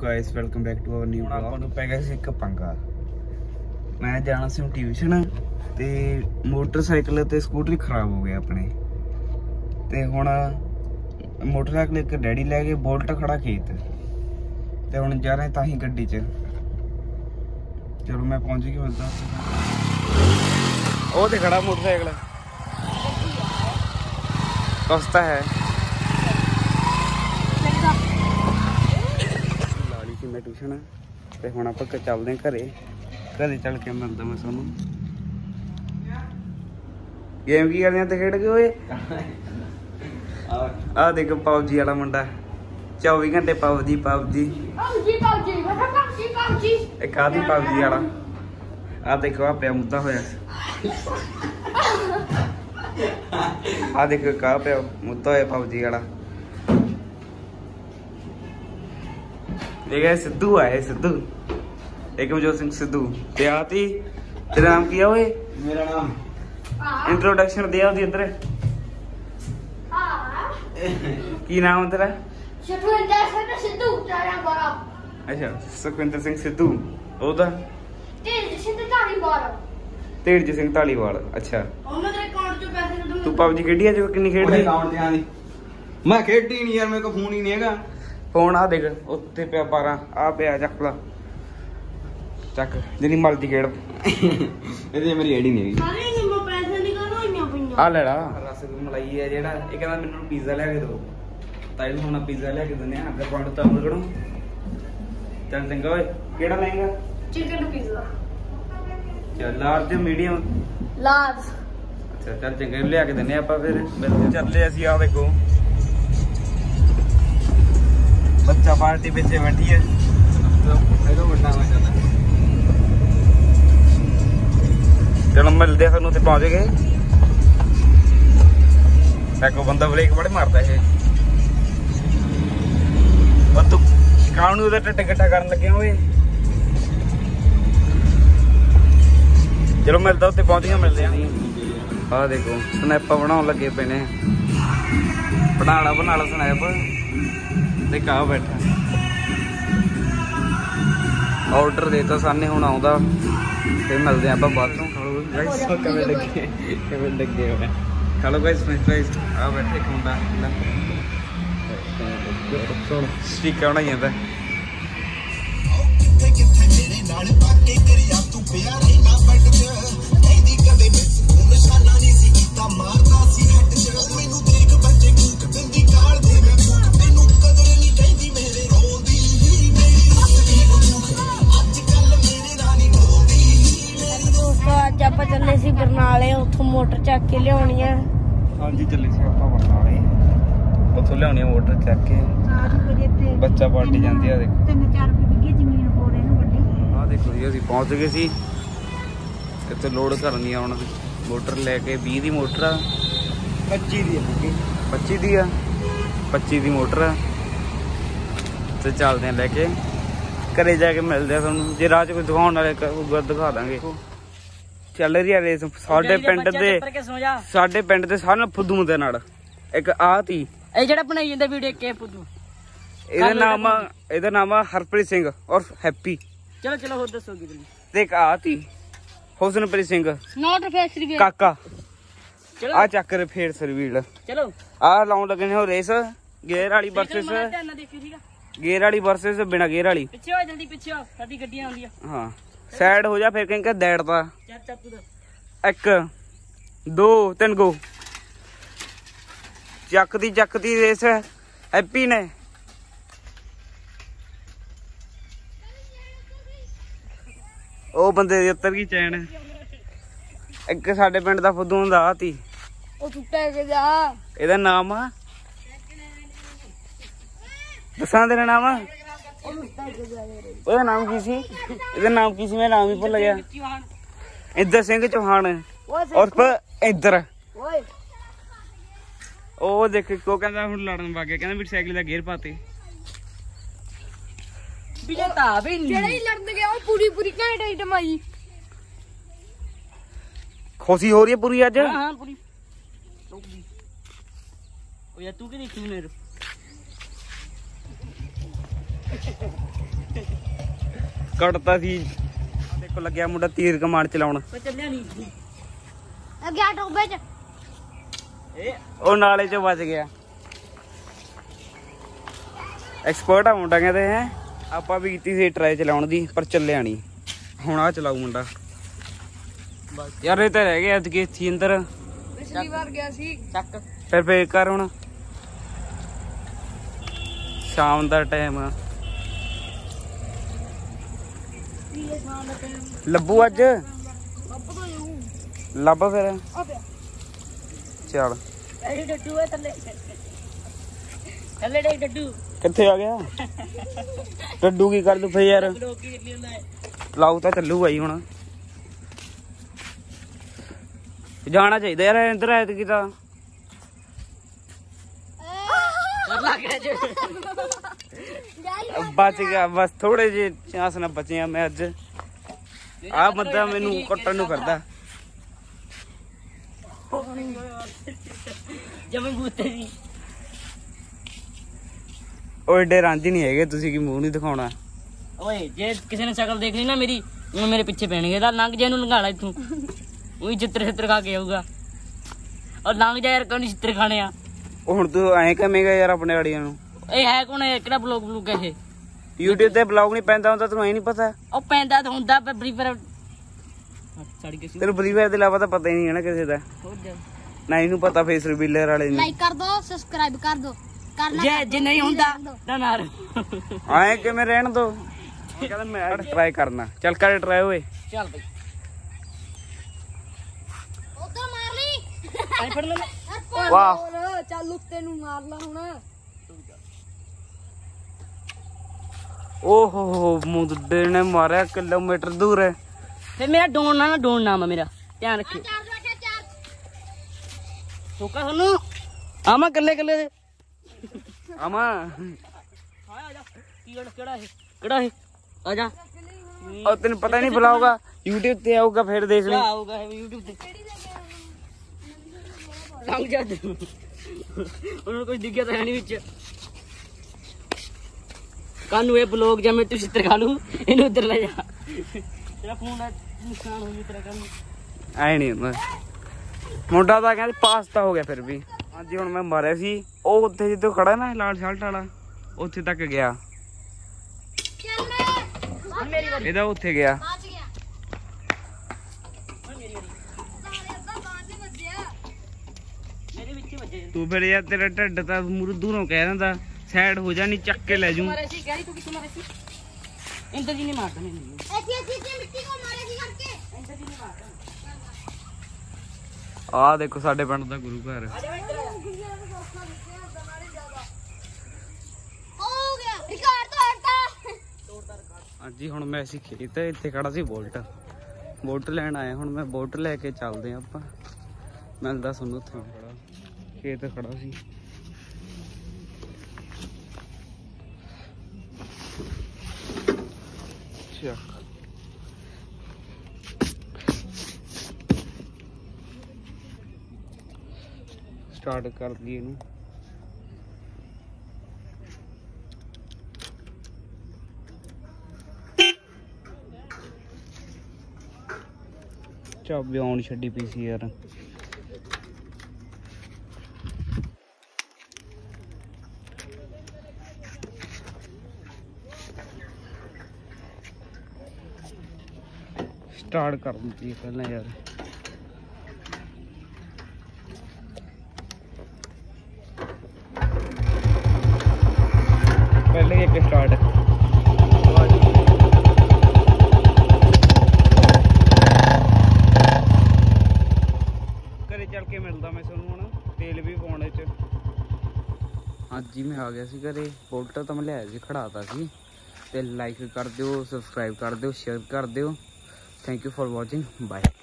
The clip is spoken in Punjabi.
Guys welcome back to our new blog. ਆਪਾਂ ਨੂੰ ਪੈ ਗਿਆ ਸੀ ਇੱਕ ਪੰਗਾ। ਮੈਂ ਜਾਣਾ ਸੀ ਟਿਊਸ਼ਨ ਤੇ ਮੋਟਰਸਾਈਕਲ ਤੇ ਸਕੂਟਰੀ ਖਰਾਬ ਹੋ ਗਿਆ ਆਪਣੇ ਤੇ ਹੁਣ ਮੋਟਰਸਾਈਕਲ ਇੱਕ ਡੈਡੀ ਲੈ ਕੇ ਬੋਲਟ ਖੜਾ ਖੇਤ ਤੇ ਹੁਣ ਜਾ ਰਹੇ ਤਾਂ ਹੀ ਗੱਡੀ 'ਚ। ਚਲੋ मैं पहुंच गया मिलता ਉਹ ਤੇ ਖੜਾ ਮੋਟਰਸਾਈਕਲ सस्ता है। मैं ट्यूशन ते हुण आपां चलदे घरे चल के मिलदा मैं सानू। गेम की करदे ते खेड के ओए आ देखो पबजी वाला मुंडा 24 घंटे पबजी एक आधी पबजी वाला आ देखो आ पिया मुद्दा होया आ देखो का पिया मुद्दा होया पबजी वाला। सिद्धू आए सिद्धू एकमजोत सिंह सिद्धू ते आती। तेरा नाम क्या है? मेरा नाम इंट्रोडक्शन दिया उदी इधर की नाम है तेरा? सुखविंदर सिंह सिद्धू। अच्छा सुखविंदर सिंह सिद्धू ओदा तेज सिंह धालीवाल। अच्छा तू पबजी खेडी है जो किन्नी खेडी? मैं खेडी नहीं यार, मेरे को फोन ही नहीं हैगा। फोन आ देख उत्ते पे 12 आ पे चक ला चक जिनी मर्जी खेड़ ਇਹਦੇ ਮੇਰੀ ਆਈਡੀ ਨਹੀਂ ਹੈਗੀ। ਸਾਰੇ ਨਿੰਮੋ ਪੈਸੇ ਨਿਕਾਲੋ ਪਈਆਂ ਆ ਲੈੜਾ ਰਸ ਮਲਾਈ ਹੈ ਜਿਹੜਾ ਇਹ ਕਹਿੰਦਾ ਮੈਨੂੰ ਪੀਜ਼ਾ ਲਿਆ ਕੇ ਦਿਓ ਤਾਈ ਨੂੰ ਹੁਣ ਪੀਜ਼ਾ ਲਿਆ ਕੇ ਦਿੰਦੇ ਆ ਅੱਗੇ ਪੁਆਇੰਟ ਤਾਂ ਅਮਰ ਕੜੋ। ਚੱਲ ਚੰਗਾ ਓਏ ਕਿਹੜਾ ਲਏਗਾ? ਚਿਕਨ ਪੀਜ਼ਾ ਚੱਲ ਲਾਰਜ ਮੀਡੀਅਮ ਲਾਰਜ। ਅੱਛਾ ਚੱਲ ਚੰਗਾ ਲਿਆ ਕੇ ਦਿੰਦੇ ਆਪਾਂ ਫਿਰ ਚੱਲੇ ਅਸੀਂ ਆ ਦੇਖੋ बच्चा पार्टी पीछे बैठी है। चलो मिलते हैं ते पहुंच गए। देखो बंदा ब्रेक बड़े मारता है तू कानू टिट इकट्ठा कर लगे हुए। चलो मिलता उत्ते पहुंच गया मिलते हैं। आ देखो स्नैप बनाने लगे पे ने बना ला स्नैप देख आ बैठा ऑर्डर देता सामने हुण आउंदा फिर मिलते हैं आप बाद लगे हुए। हेलो गाइस फ्रेंच फ्राइज आ बैठे एक मुंडा स्टिकर बनाई जांदा ਆਪਾਂ ਚੱਲੇ ਸੀ ਬਰਨਾਲੇ ਉੱਥੋਂ ਮੋਟਰ ਚੱਕ ਕੇ ਲਿਆਉਣੀ ਆ। ਹਾਂਜੀ ਚੱਲੇ ਸੀ ਆਪਾਂ ਬਰਨਾਲੇ ਉੱਥੋਂ ਲਿਆਉਣੀ ਮੋਟਰ ਚੱਕ ਕੇ ਬੱਚਾ ਪਾਰਟੀ ਜਾਂਦੀ ਆ ਦੇਖੋ 3-4 ਵਿਗੇ ਜ਼ਮੀਨ ਹੋ ਰਹੇ ਨੇ ਵੱਡੀ। ਆ ਦੇਖੋ ਜੀ ਅਸੀਂ ਪਹੁੰਚ ਗਏ ਸੀ ਇੱਥੇ ਲੋਡ ਕਰਨੀ ਆ ਹੁਣ ਮੋਟਰ ਲੈ ਕੇ 20 ਦੀ ਮੋਟਰ ਆ 25 ਦੀ ਆ 25 ਦੀ ਆ 25 ਦੀ ਮੋਟਰ ਆ ਤੇ ਚੱਲਦੇ ਆ ਲੈ ਕੇ ਘਰੇ ਜਾ ਕੇ ਮਿਲਦੇ ਆ ਤੁਹਾਨੂੰ। ਜੇ ਰਾਹ 'ਚ ਕੋਈ ਦਿਖਾਉਣ ਵਾਲੇ ਹੋਊਗਾ ਦਿਖਾ ਦਾਂਗੇ। ਚੱਲ ਰਹੀ ਆ ਰੇਸ ਸਾਡੇ ਪਿੰਡ ਦੇ ਸਾਰੇ ਫੁੱਦੂ ਦੇ ਨਾਲ ਇੱਕ ਆ ਤੀ ਇਹ ਜਿਹੜਾ ਬਣਾਈ ਜਾਂਦਾ ਵੀਡੀਓ ਕੇ ਫੁੱਦੂ ਇਹਦਾ ਨਾਮ ਆ ਹਰਪ੍ਰੀਤ ਸਿੰਘ ਔਰ ਹੈਪੀ। ਚਲੋ ਹੋਰ ਦੱਸੋਗੀ ਤੁਸੀਂ। ਤੇ ਇੱਕ ਆ ਤੀ ਹੁਸਨਪ੍ਰੀਤ ਸਿੰਘ ਨੋਟ ਫੇਸਰੀ ਵੀ ਕਾਕਾ। ਆ ਚੱਕਰ ਫੇਰ ਸਰਵੀਲ ਚਲੋ ਆ ਲਾਉਣ ਲੱਗੇ ਨੇ ਉਹ ਰੇਸ ਗੇਅਰ ਵਾਲੀ ਵਰਸਸ ਬਿਨਾ ਗੇਅਰ ਵਾਲੀ। ਪਿੱਛੇ ਹੋ ਜਲਦੀ ਪਿੱਛੇ ਹੋ ਸਾਡੀ ਗੱਡੀਆਂ ਆਉਂਦੀਆਂ। ਹਾਂ ਸਾਈਡ ਹੋ ਜਾ ਫਿਰ ਕਹਿੰਗਾ ਦੈੜਦਾ 1 2 3 ਗੋ ਚੱਕਦੀ ਰੇਸ ਹੈਪੀ ਨੇ। ਉਹ ਬੰਦੇ ਦੀ ਉੱਤਰ ਗਈ ਚੈਨ। ਇੱਕ ਸਾਡੇ ਪਿੰਡ ਦਾ ਫੁੱਦੂ ਹੁੰਦਾ ਆ ਤੀ ਉਹ ਟੁੱਟਿਆ ਗਿਆ। ਇਹਦਾ ਨਾਮ ਆ ਦੱਸਾਂ ਤੇਰਾ ਨਾਮ ਆ ਉਹਦਾ ਨਾਮ ਕੀ ਸੀ? ਇਹਦਾ ਨਾਮ ਕੀ ਸੀ? ਮੈਂ ਨਾਮ ਹੀ ਭੁੱਲ ਗਿਆ। ਇੰਦਰ ਸਿੰਘ ਚੌਹਾਨ ਉਰਫ ਇੰਦਰ। ਉਹ ਦੇਖ ਕੋ ਕਹਿੰਦਾ ਹੁਣ ਲੜਨ ਵਗ ਗਿਆ ਕਹਿੰਦਾ ਵੀ ਸਾਈਕਲ ਦਾ ਗੇਅਰ ਪਾਤੇ ਜਿਹੜਾ ਹੀ ਲੜਨ ਗਿਆ ਉਹ ਪੂਰੀ ਘੈਂਟ ਆਈਟਮ ਆਈ। ਖੁਸ਼ੀ ਹੋ ਰਹੀ ਹੈ ਪੂਰੀ ਅੱਜ। ਹਾਂ ਪੂਰੀ ਉਹ ਯਾ ਤੂੰ ਕਿ ਦੇਖੀ ਮੇਰੇ ਕੱਟਤਾ ਸੀ। ਦੇਖੋ ਲੱਗਿਆ ਮੁੰਡਾ ਤੀਰ ਕਮਾਨ ਚਲਾਉਣ। ਚੱਲਿਆ ਨਹੀਂ ਅੱਗੇ ਟੋਬੇ ਚ ਉਹ ਨਾਲੇ ਚੋਂ ਬਚ ਗਿਆ। ਐਕਸਪਰਟ ਆ ਮੁੰਡਾ ਕਹਿੰਦੇ ਹੈ। ਆਪਾਂ ਵੀ ਕੀਤੀ ਸੀ ਟਰਾਈ ਚਲਾਉਣ ਦੀ ਪਰ ਚੱਲਿਆ ਨਹੀਂ। ਹੁਣ ਆ ਚਲਾਊ ਮੁੰਡਾ। ਯਾਰ ਇਹ ਤਾਂ ਰਹਿ ਗਿਆ ਅੱਜ ਇੱਥੇ ਅੰਦਰ। ਪਿਛਲੀ ਵਾਰ ਗਿਆ ਸੀ ਚੱਕ। ਫਿਰ ਫੇਰ ਕਰ ਹੁਣ ਸ਼ਾਮ ਦਾ ਟਾਈਮ ਲੱਭੂ ਅੱਜ ਲੱਭ ਫਿਰ ਚੱਲ ਡੱਡੂ ਹੈ ਥੱਲੇ ਥੱਲੇ ਡੱਡੂ ਕਿੱਥੇ ਆ ਗਿਆ ਡੱਡੂ ਕੀ ਕਰ ਦੂ ਫੇਰ ਯਾਰ ਲਾਉ ਤਾਂ ਚੱਲੂਗਾ ਹੀ ਹੁਣ ਜਾਣਾ ਚਾਹੀਦਾ ਯਾਰ ਇੰਦਰ ਐਤ ਕੀ ਤਾਂ ਬਚ ਗਿਆ ਬਸ ਥੋੜੇ ਜਿਹੇ ਚਾਂਸ ਨਾਲ ਬਚਿਆ ਮੈਂ ਅੱਜ ਆ ਬੰਦਾ ਮੈਨੂੰ ਕੁੱਟਣ ਨੂੰ ਕਰਦਾ ਜਮੇ ਬੂਤੇ ਜੀ ਉਹ ਏਡੇ ਰਾਂਝੀ ਨਹੀਂ ਹੈਗੇ ਤੁਸੀਂ ਕੀ ਮੂੰਹ ਨਹੀਂ ਦਿਖਾਉਣਾ ਓਏ ਜੇ ਕਿਸੇ ਨੇ ਸ਼ਕਲ ਦੇਖ ਲਈ ਨਾ ਮੇਰੀ ਉਹ ਮੇਰੇ ਪਿੱਛੇ ਪੈਣਗੇ ਤਾਂ ਲੰਘ ਜਾ ਇਹਨੂੰ ਲੰਘਾਲਾ ਇੱਥੋਂ ਉਹੀ ਚਿੱਤਰ ਖਾ ਕੇ ਆਊਗਾ ਔਰ ਲੰਘ ਜਾ ਯਾਰ ਕੋਈ ਚਿੱਤਰ ਖਾਣੇ ਆ ਉਹ ਹੁਣ ਤੂੰ ਐਂ ਕਹੇਂਗਾ ਯਾਰ ਆਪਣੇ ਆੜੀਆਂ ਨੂੰ ਇਹ ਹੈ ਕੌਣ ਹੈ ਕਿਹੜਾ ਬਲੌਗ ਹੈ ਇਹ YouTube ਤੇ ਬਲੌਗ ਨਹੀਂ ਪੈਂਦਾ ਹੁੰਦਾ ਤੈਨੂੰ ਐ ਨਹੀਂ ਪਤਾ ਉਹ ਪੈਂਦਾ ਤਾਂ ਹੁੰਦਾ ਪਰ ਬਰੀ ਪਰ ਛੱਡ ਕੇ ਤੈਨੂੰ ਬਲੀਵਰ ਦੇ ਇਲਾਵਾ ਤਾਂ ਪਤਾ ਹੀ ਨਹੀਂ ਹੈ ਨਾ ਕਿਸੇ ਦਾ ਨਾ ਇਹਨੂੰ ਪਤਾ ਫੇਸ ਰਿਵੀਲਰ ਵਾਲੇ ਨੂੰ ਲਾਈਕ ਕਰ ਦੋ ਸਬਸਕ੍ਰਾਈਬ ਕਰ ਦੋ ਕਰਨਾ ਜੇ ਨਹੀਂ ਹੁੰਦਾ ਤਾਂ ਨਾ ਐਂ ਕਿਵੇਂ ਰਹਿਣ ਦੋ ਕਹਿੰਦਾ ਮੈਂ ਟਰਾਈ ਕਰਨਾ ਚੱਲ ਕਰ ਟਰਾਈ ਓਏ ਚੱਲ ਬਈ ਉਧਰ ਮਾਰ ਲਈ ਐ ਫੜ ਲੈ ਵਾਹ ਚੱਲ ਉੱਤੇ ਨੂੰ ਮਾਰ ਲਾ ਹੁਣ ਓਹੋ ਮੁੰਡੇ ਨੇ ਮਾਰਿਆ ਕਿਲੋਮੀਟਰ ਦੂਰ ਹੈ ਫੇ ਮੇਰਾ ਡੋਨ ਨਾਮ ਆ ਮੇਰਾ ਧਿਆਨ ਰੱਖਿਓ ਠੋਕਾ ਤੁਹਾਨੂੰ ਆਮਾ ਕੱਲੇ ਦੇ ਆਮਾ ਆ ਜਾ ਕੀ ਕਿਹੜਾ ਹੈ ਆ ਜਾ ਉਹ ਤੈਨੂੰ ਪਤਾ ਨਹੀਂ ਬੁਲਾਊਗਾ YouTube ਤੇ ਆਊਗਾ ਫਿਰ ਦੇਖ ਲਈ ਆਊਗਾ YouTube ਤੇ ਲੰਘ ਜਾ ਤੂੰ ਉਹਨੂੰ ਕੁਝ ਦਿਖਿਆ ਤਾਂ ਹੈ ਨਹੀਂ ਵਿੱਚ ਕਾਨੂੰ ਇਹ ਬਲੌਗ ਜਮੇ ਤੂੰ ਚਿੱਤਰ ਖਾ ਲੂ ਇਹਨੂੰ ਉੱਧਰ ਲੈ ਜਾ ਤੇਰਾ ਫੋਨ ਦਾ ਨੁਕਸਾਨ ਹੋ ਜੂ ਤੇਰਾ ਕਾਨੂੰ ਐ ਨਹੀਂ ਹੁੰਦਾ ਮੁੰਡਾ ਤਾਂ ਕਹਿੰਦੇ ਪਾਸ ਤਾਂ ਹੋ ਗਿਆ ਫਿਰ ਵੀ ਹਾਂਜੀ ਹੁਣ ਮੈਂ ਮਾਰਿਆ ਸੀ ਉਹ ਉੱਥੇ ਜਿੱਦੋਂ ਖੜਾ ਨਾ ਲਾਲ ਸ਼ਰਟ ਵਾਲਾ ਉੱਥੇ ਤੱਕ ਗਿਆ ਇਹਦਾ ਉੱਥੇ ਗਿਆ ਤੂੰ ਫਿਰ ਯਾਰ ਤੇਰਾ ਢਿੱਡ ਤਾਂ ਮੂਰ ਦੂਰੋਂ ਕਹਿ ਦਿੰਦਾ ਸਾਈਡ ਹੋ ਜਾ ਨਹੀਂ ਚੱਕ ਕੇ ਲੈ ਜੂ ਇੰਦਰ ਜੀ ਨੇ ਮਾਰਦਾ ਮੈਨੂੰ ਮਿੱਟੀ ਕੋ ਮਾਰੇ ਸੀ ਕਰਕੇ ਇੰਦਰ ਜੀ ਨੇ ਮਾਰਦਾ ਆਹ ਦੇਖੋ ਸਾਡੇ ਪਿੰਡ ਦਾ ਗੁਰੂ ਘਰ ਹੋ ਗਿਆ ਰਿਕਾਰਡ ਤੋੜਤਾ ਹਾਂਜੀ ਹੁਣ ਮੈਂ ਅਸੀਂ ਖੇਤ ਇੱਥੇ ਖੜਾ ਸੀ ਬੋਲਟ ਲੈਣ ਆਇਆ ਹੁਣ ਮੈਂ ਬੋਲਟ ਲੈ ਕੇ ਚੱਲਦੇ ਆ ਆਪਾਂ ਮਿਲਦਾ ਤੁਹਾਨੂੰ ਉੱਥੇ ਖੜਾ ਖੇਤ ਖੜਾ ਸੀ ਸਟਾਰਟ ਕਰ ਦਈਏ ਇਹਨੂੰ ਚਾਬੀ ਆਉਣ ਛੱਡੀ ਪਈ ਸੀ ਯਾਰ ਸਟਾਰਟ ਕਰ ਦਿੱਤੀ ਪਹਿਲਾਂ ਯਾਰ ਪਹਿਲੇ ਇੱਕ ਸਟਾਰਟ ਘਰੇ ਚੱਲ ਕੇ ਮਿਲਦਾ ਮੈਂ ਤੁਹਾਨੂੰ ਹੁਣ ਤੇਲ ਵੀ ਪਾਉਣੇ ਚ ਅੱਜ ਹੀ ਮੈਂ ਆ ਗਿਆ ਸੀ ਘਰੇ ਬੋਲਟ ਤਾਂ ਮੈਂ ਲਿਆਇਆ ਸੀ ਖੜਾਤਾ ਸੀ ਤੇ ਲਾਈਕ ਕਰ ਦਿਓ ਸਬਸਕ੍ਰਾਈਬ ਕਰ ਦਿਓ ਸ਼ੇਅਰ ਕਰ ਦਿਓ thank you for watching bye